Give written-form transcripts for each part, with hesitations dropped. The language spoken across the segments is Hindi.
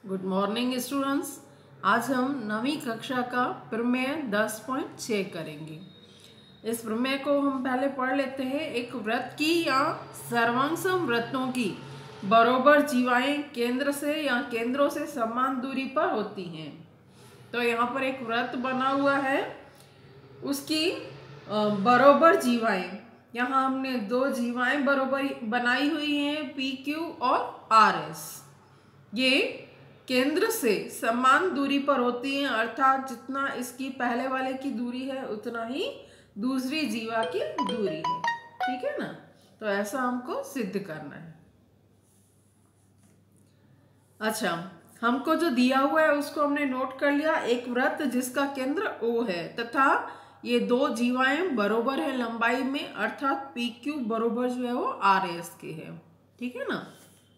Good morning students. आज हम 9वीं कक्षा का प्रमेय 10.6 करेंगे। इस प्रमेय को हम पहले पढ़ लेते हैं। एक वृत्त की या सर्वांगसम वृत्तों की बरोबर जीवाएं केंद्र से या केंद्रों से समान दूरी पर होती हैं। तो यहाँ पर एक वृत्त बना हुआ है, उसकी बरोबर जीवाएं, यहाँ हमने दो जीवाएं बरोबर बनाई हुई हैं, पी क्यू और आर एस। ये केंद्र से समान दूरी पर होती हैं, अर्थात जितना इसकी पहले वाले की दूरी है उतना ही दूसरी जीवा की दूरी है। ठीक है ना। तो ऐसा हमको सिद्ध करना है। अच्छा, हमको जो दिया हुआ है उसको हमने नोट कर लिया। एक वृत्त जिसका केंद्र O है तथा ये दो जीवाएं बरोबर है लंबाई में, अर्थात पी क्यू बरोबर जो है वो आर एस के है। ठीक है ना।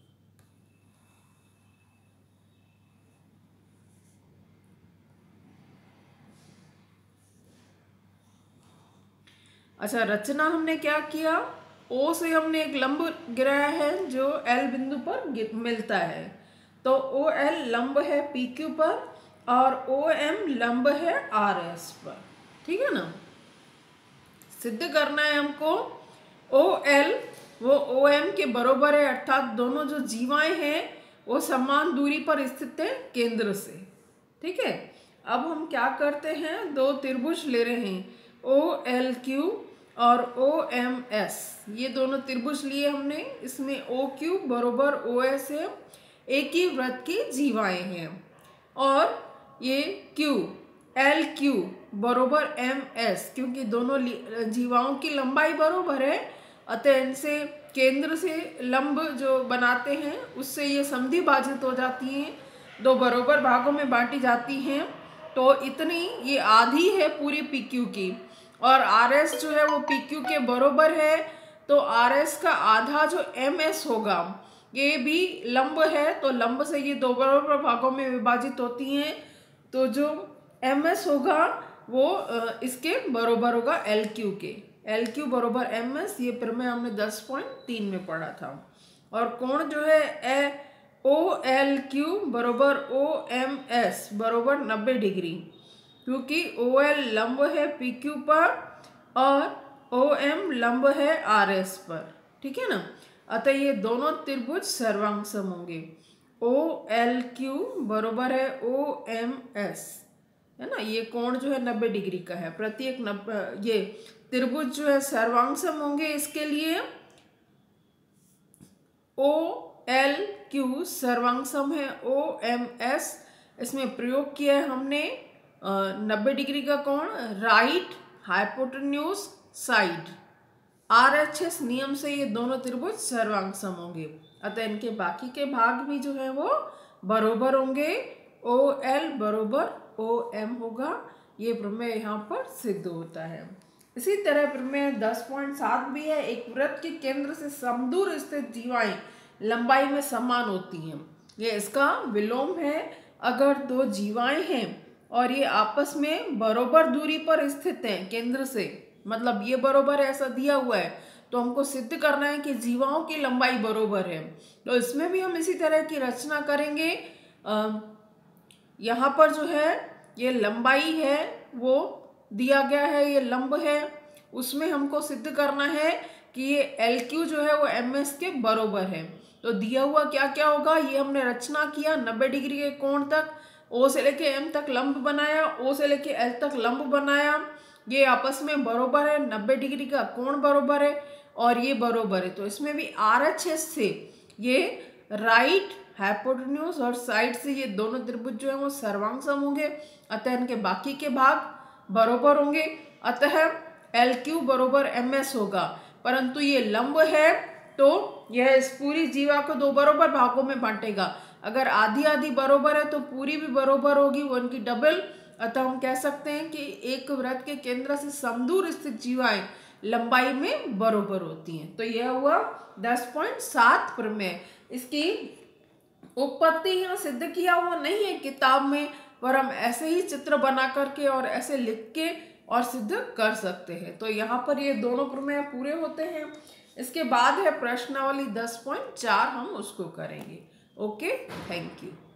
अच्छा, रचना हमने क्या किया, O से हमने एक लंब गिराया है जो L बिंदु पर मिलता है। तो OL लंब है PQ पर और OM लंब है RS पर। ठीक है ना। सिद्ध करना है हमको OL वो OM के बरोबर है, अर्थात दोनों जो जीवाएं हैं वो समान दूरी पर स्थित है केंद्र से। ठीक है। अब हम क्या करते हैं, दो त्रिभुज ले रहे हैं, OLQ और OMS। ये दोनों त्रिभुज लिए हमने। इसमें OQ बरोबर OS है, एक ही वृत्त की जीवाएं हैं। और ये Q LQ बरोबर MS, क्योंकि दोनों जीवाओं की लंबाई बरोबर है, अतः इनसे केंद्र से लंब जो बनाते हैं उससे ये समद्वि भाजित हो जाती हैं, दो बरोबर भागों में बांटी जाती हैं। तो इतनी ये आधी है पूरी PQ की, और RS जो है वो PQ के बरोबर है। तो RS का आधा जो MS होगा, ये भी लंब है, तो लंब से ये दो बराबर भागों में विभाजित होती हैं। तो जो MS होगा वो इसके बरोबर होगा LQ के। LQ बरोबर MS, ये प्रमेय हमने 10.3 में पढ़ा था। और कोण जो है OLQ बरोबर OMS बरोबर 90 डिग्री, क्योंकि OL लंब है PQ पर और OM लंब है RS पर। ठीक है ना। अतः ये दोनों त्रिभुज सर्वांगसम होंगे। OLQ बरोबर है OMS, है ना। ये कोण जो है 90 डिग्री का है। प्रत्येक ये त्रिभुज जो है सर्वांगसम होंगे। इसके लिए OLQ सर्वांगसम है OMS, इसमें प्रयोग किया है हमने 90 डिग्री का कोण, राइट हाइपोटेन्यूज साइड। RHS नियम से ये दोनों त्रिभुज सर्वांगसम होंगे, अतः इनके बाकी के भाग भी जो है वो बरोबर होंगे। OL बरोबर OM होगा। ये प्रमेय यहाँ पर सिद्ध होता है। इसी तरह प्रमेय 10.7 भी है। एक वृत्त के केंद्र से समदूर स्थित जीवाएं लंबाई में समान होती हैं। ये इसका विलोम है। अगर दो जीवाएं हैं और ये आपस में बरोबर दूरी पर स्थित हैं केंद्र से, मतलब ये बरोबर है ऐसा दिया हुआ है, तो हमको सिद्ध करना है कि जीवाओं की लंबाई बरोबर है। तो इसमें भी हम इसी तरह की रचना करेंगे। यहाँ पर जो है ये लंबाई है वो दिया गया है, ये लंब है, उसमें हमको सिद्ध करना है कि ये LQ जो है वो MS के बरोबर है। तो दिया हुआ क्या क्या होगा, ये हमने रचना किया। 90 डिग्री के कोण तक O से लेके M तक लंब बनाया, O से लेके L तक लंब बनाया। ये आपस में बरोबर है, 90 डिग्री का कोण बरोबर है और ये बरोबर है। तो इसमें भी RHS से ये राइट हाइपोटेन्यूज और साइड से ये दोनों त्रिभुज जो है वो सर्वांगसम होंगे, अतः इनके बाकी के भाग बरोबर होंगे। अतः LQ बरोबर MS होगा, परंतु ये लंब है तो यह इस पूरी जीवा को दो बरोबर भागों में बांटेगा। अगर आधी आधी बरोबर है तो पूरी भी बरोबर होगी, वो इनकी डबल। अतः हम कह सकते हैं कि एक वृत्त के केंद्र से समदूर स्थित जीवाएं लंबाई में बरोबर होती हैं। तो यह हुआ 10.7 प्रमेय। इसकी उत्पत्ति यहाँ सिद्ध किया हुआ नहीं है किताब में, पर हम ऐसे ही चित्र बना करके और ऐसे लिख के और सिद्ध कर सकते हैं। तो यहाँ पर ये दोनों प्रमेय पूरे होते हैं। इसके बाद है प्रश्नावली 10.4, हम उसको करेंगे। Okay, thank you.